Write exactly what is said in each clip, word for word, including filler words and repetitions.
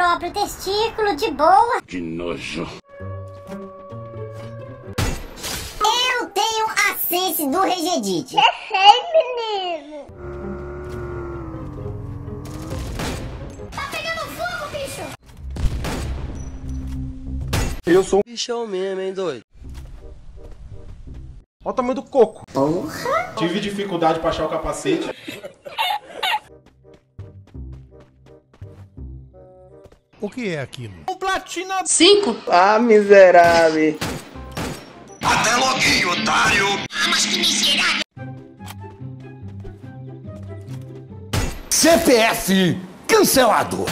próprio testículo de boa. Que nojo. Eu tenho a sense do Regedit. É feio, menino. Tá pegando fogo, bicho. Eu sou um bichão mesmo, hein, doido? Olha o tamanho do coco. Porra. Tive dificuldade pra achar o capacete. O que é aquilo? Um platina Cinco? Ah, miserável. Até logo, otário. Ah, mas que miserável. C P F cancelado.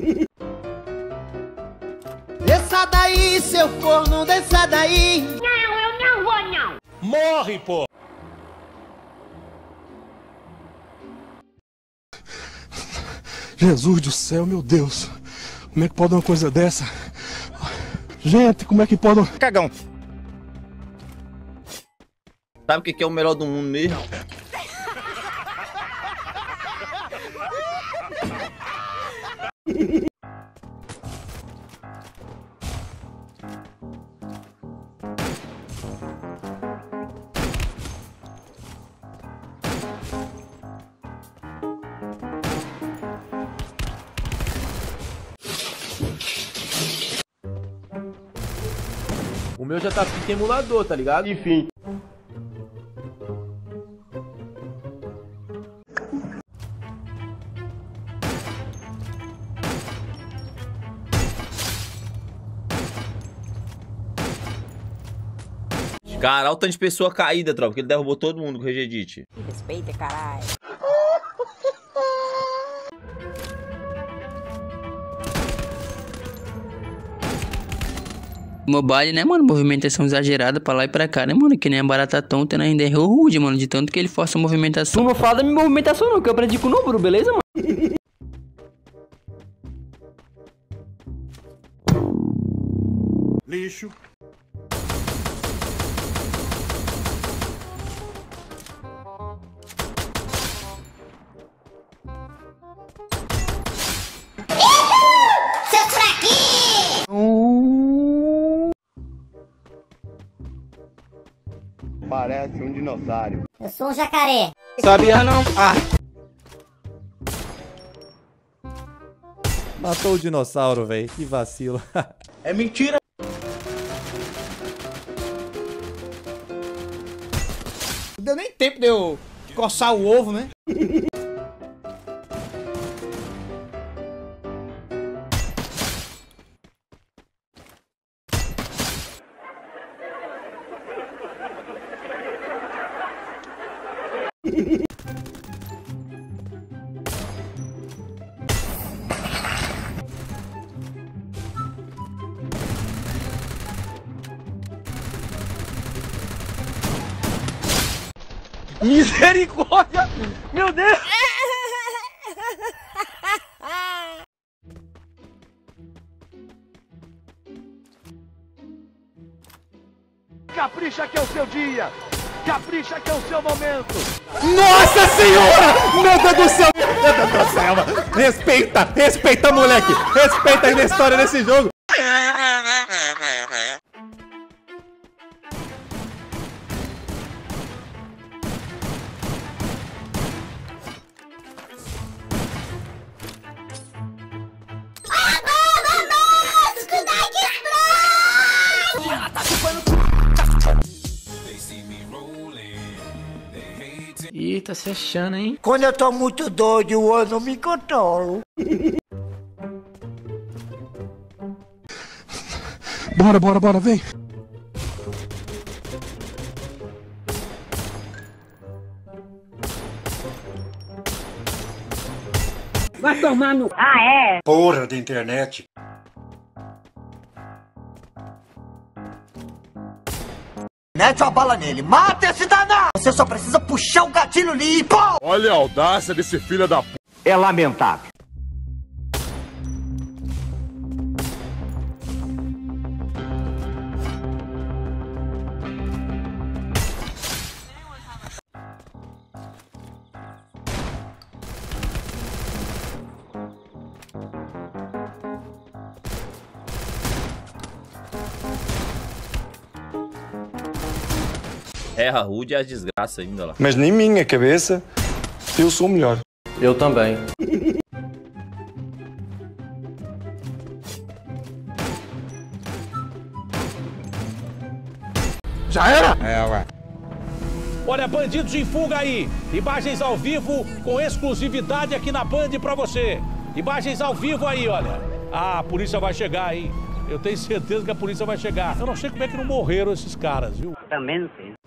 Desça daí, seu corno, desça daí. Não, eu não vou, não. Morre, pô! Jesus do céu, meu Deus. Como é que pode uma coisa dessa? Gente, como é que pode... Cagão. Sabe o que que é o melhor do mundo mesmo? O meu já tá pique emulador, tá ligado? Enfim. Cara, olha o tanto de pessoa caída, tropa, porque ele derrubou todo mundo com o Regedit. Respeita, caralho. Mobile, né, mano? Movimentação exagerada pra lá e pra cá, né, mano? Que nem a barata tonta, né? Ainda errou rude, mano. De tanto que ele força a movimentação. Tu não fala da minha movimentação, não, que eu aprendi com o Nobru, beleza, mano? Lixo. Seu fraquinho. Parece um dinossauro. Eu sou um jacaré. Sabia não? Ah. Matou o dinossauro, velho. Que vacilo. É mentira. Não deu nem tempo de eu coçar o ovo, né? Misericórdia! Meu Deus! Capricha que é o seu dia! Capricha que é o seu momento! Nossa senhora! Meu Deus do céu! Meu Deus do céu! Mano. Respeita! Respeita, moleque! Respeita aí na história desse jogo! Ih, tá se achando, hein? Quando eu tô muito doido, eu não me controlo. Bora, bora, bora, vem. Vai tomar no... Ah, é? Porra da internet. Mete a bala nele, mata esse danado! Você só precisa puxar o gatilho ali e pô! Olha a audácia desse filho da p... É lamentável. Erra rude e as desgraças ainda lá. Mas nem minha cabeça, eu sou o melhor. Eu também. Já era? É, ué. Olha, bandidos em fuga aí. Imagens ao vivo com exclusividade aqui na Band pra você. Imagens ao vivo aí, olha. Ah, a polícia vai chegar, hein? Eu tenho certeza que a polícia vai chegar. Eu não sei como é que não morreram esses caras, viu? Também não sei.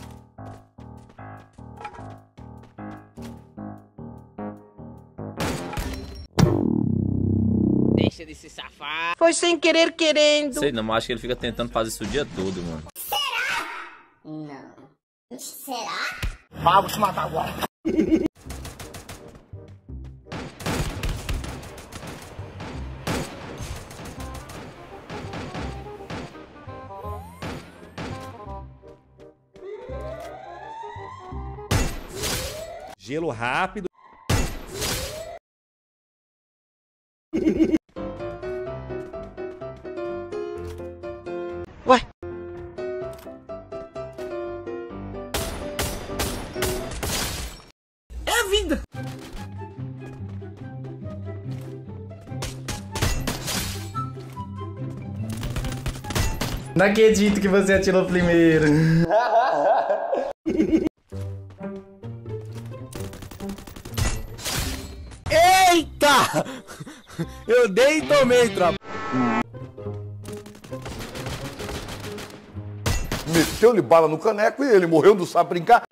Deixa de se safar. Foi sem querer querendo. Sei não, mas acho que ele fica tentando fazer isso o dia todo, mano. Será? Não. Será? Vamos matar agora. Gelo rápido. Ué? É a vida. Não acredito que você atirou primeiro. Eita! Eu dei e tomei, tropa. Meteu-lhe bala no caneco e ele morreu, não sabe brincar.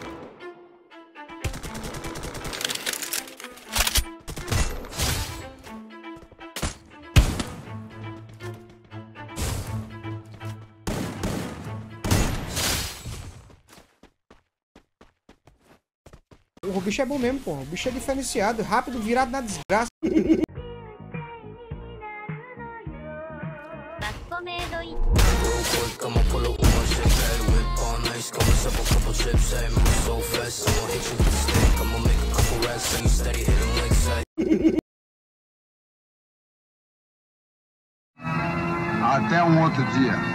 O bicho é bom mesmo, pô. O bicho é diferenciado, rápido, virado na desgraça. Até um outro dia.